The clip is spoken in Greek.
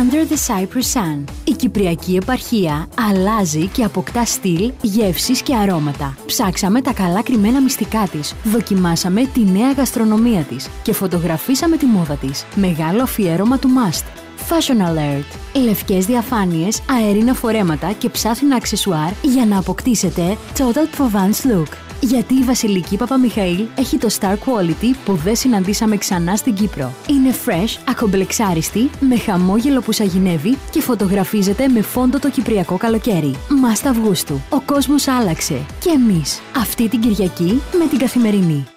Under the Cyprus Sun. Η Κυπριακή επαρχία αλλάζει και αποκτά στυλ, γεύσεις και αρώματα. Ψάξαμε τα καλά κρυμμένα μυστικά της, δοκιμάσαμε τη νέα γαστρονομία της και φωτογραφίσαμε τη μόδα της. Μεγάλο αφιέρωμα του Must. Fashion Alert. Λευκές διαφάνειες, αέρινα φορέματα και ψάθινα αξεσουάρ για να αποκτήσετε Total Provence Look. Γιατί η Βασιλική Παπαμιχαήλ έχει το Star Quality που δεν συναντήσαμε ξανά στην Κύπρο. Είναι fresh, ακομπλεξάριστη, με χαμόγελο που σαγηνεύει και φωτογραφίζεται με φόντο το κυπριακό καλοκαίρι. Μάστα Αυγούστου. Ο κόσμος άλλαξε. Και εμείς. Αυτή την Κυριακή με την Καθημερινή.